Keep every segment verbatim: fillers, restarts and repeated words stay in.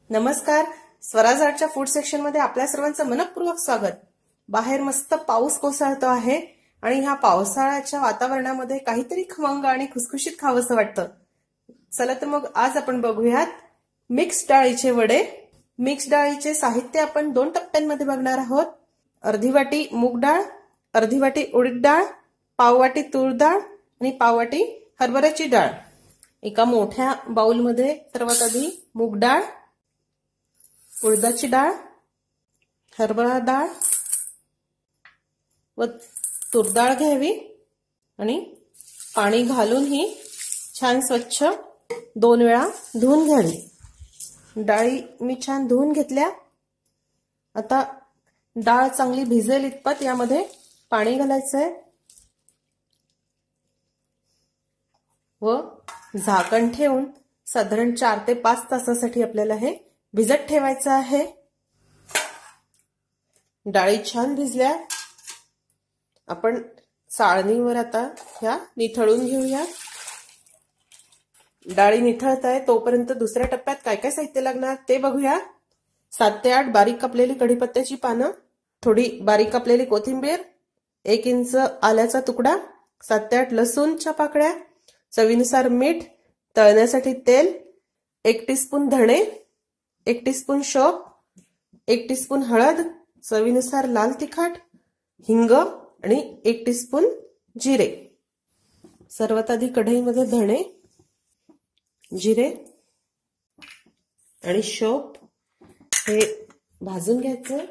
नमस्कार, Swaraj आर्टच्या food section मध्ये आपल्या सर्वांचं मनपूर्वक स्वागत। बाहेर मस्त पाऊस कोसळतो आहे आणि ह्या पावसाळ्याच्या वातावरणामध्ये काहीतरी खमंग आणि खुसखुशीत खावंसं वाटतं। चला तर मग आज आपण बघूयात मिक्स डाळीचे वडे। मिक्स डाळीचे साहित्य आपण दोन टप्प्यांमध्ये बघणार आहोत। अर्धी वाटी मूग डाळ, अर्धी वाटी उडीद डाळ, पाव वाटी तूर डाळ आणि पाव वाटी हरभऱ्याची डाळ। एका मोठ्या बाउल मध्ये सर्वात आधी मूग डाळ, उडदाची डाळ, हरभरा डाळ व तूर डाळ घ्यावी आणि पाणी घालून ही छान स्वच्छ दोन वेळा धुवून घ्यावी। डाळी मी छान धुवून घेतल्या। आता डाळ चांगली भिजेल इतपत यामध्ये पाणी घालायचं आहे व झाकण ठेवून साधारण चार ते पाच तासासाठी आपल्याला हे भिजत ठेवायचं आहे। डाळी छान भिजल्या, आपण चाळणीवर आता ह्या निथळून घेऊया। डाळी निथळत आहे तोपर्यंत दुसऱ्या टप्प्यात काय काय साहित्य लागणार ते बघूया। सात ते आठ बारीक कापलेली कढीपत्त्याची पानं, थोडी बारीक कापलेली कोथिंबीर, एक इंच आल्याचा तुकडा, सात ते आठ लसूणच्या पाकळ्या, चवीनुसार मीठ, तळण्यासाठी तेल, एक टीस्पून धणे, एक टीस्पून शोप, एक टीस्पून हळद, चवीनुसार लाल तिखट, हिंग आणि एक टीस्पून जिरे। सर्वात आधी कढईमध्ये धणे, जिरे आणि शोप हे भाजून घ्यायचं।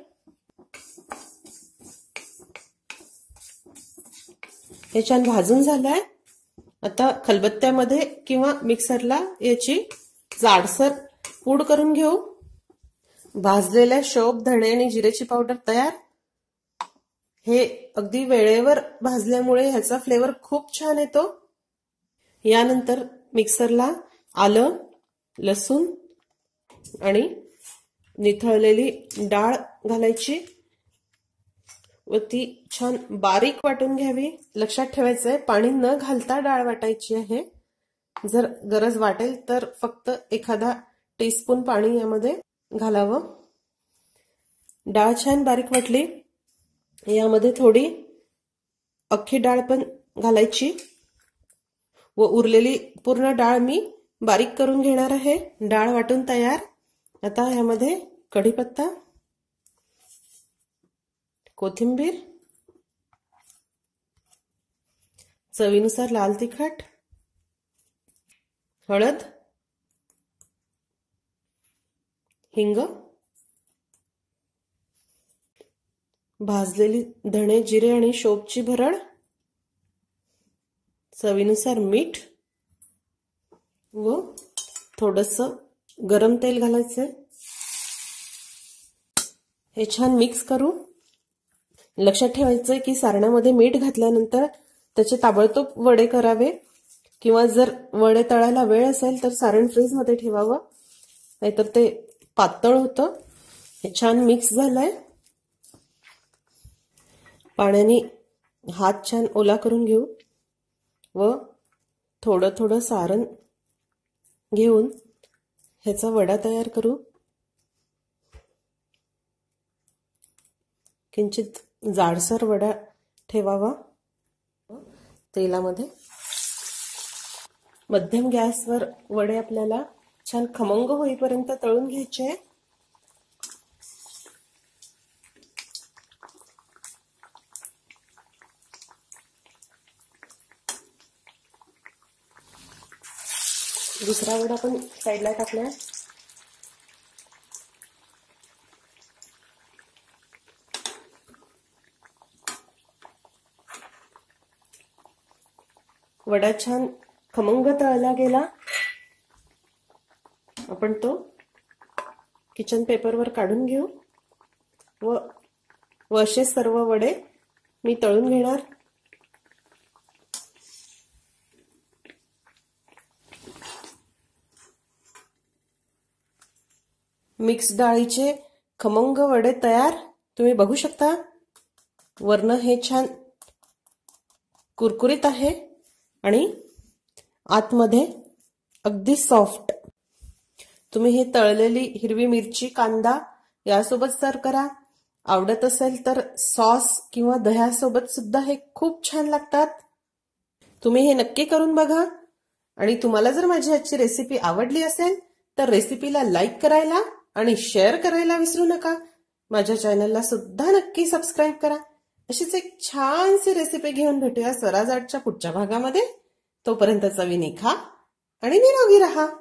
हे छान भाजून झालंय। आता खलबत्त्यामध्ये किंवा मिक्सरला याची जाडसर पूड करून घेऊ। भाजलेल्या शोप, धणे आणि जिरेची पावडर तयार। हे अगदी वेळेवर भाजल्यामुळे ह्याचा फ्लेवर खूप छान येतो। यानंतर मिक्सरला आलं, लसूण आणि निथळलेली डाळ घालायची व ती छान बारीक वाटून घ्यावी। लक्षात ठेवायचंय पाणी न घालता डाळ वाटायची आहे। जर गरज वाटेल तर फक्त एखादा टीस्पून पाणी यामध्ये घालावं। डाळ छान बारीक वाटली, यामध्ये थोडी अख्खी डाळ पण घालायची व उरलेली पूर्ण डाळ मी बारीक करून घेणार आहे। डाळ वाटून तयार। आता ह्यामध्ये कढीपत्ता, कोथिंबीर, चवीनुसार लाल तिखट, हळद, हिंग, भाजलेली धणे, जिरे आणि शोपची भरड, चवीनुसार मीठ व थोडंसं गरम तेल घालायचंय। हे छान मिक्स करू। लक्षात ठेवायचंय की सारणामध्ये मीठ घातल्यानंतर त्याचे ताबडतोब वडे करावे किंवा जर वडे तळायला वेळ असेल तर सारण फ्रीज मध्ये ठेवावं, नाहीतर ते पातळ होतं। हे छान मिक्स झालंय। पाण्याने हात छान ओला करून घेऊ व थोडं थोडं सारण घेऊन ह्याचा वडा तयार करू। किंचित जाडसर वडा ठेवावा तेलामध्ये। मध्यम गॅसवर वडे आपल्याला छान खमंग होईपर्यंत तळून घ्यायचे। दुसरा वडा पण साईडला टाकला। वडा छान खमंग तळला गेला। आपण तो किचन पेपरवर काढून घेऊ व असे सर्व वडे मी तळून घेणार। मिक्स डाळीचे खमंग वडे तयार। तुम्ही बघू शकता वरनं हे छान कुरकुरीत आहे आणि आतमध्ये अगदी सॉफ्ट। तुम्ही हे तळलेली हिरवी मिरची, कांदा यासोबत सर्व करा. आवडत असेल तर सॉस किंवा दह्यासोबत सुद्धा हे खूप छान लागतात. तुम्ही हे नक्की करून बघा. आणि तुम्हाला जर माझी आजची रेसिपी आवडली असेल तर रेसिपीला लाईक करायला आणि शेअर करायला विसरू नका. माझ्या चॅनलला सुद्धा नक्की सबस्क्राईब करा. अशीच एक छानशी रेसिपी घेऊन भेटूया स्वराज आर्टच्या पुढच्या भागामध्ये. तोपर्यंत चवीने खा आणि निरोगी रहा.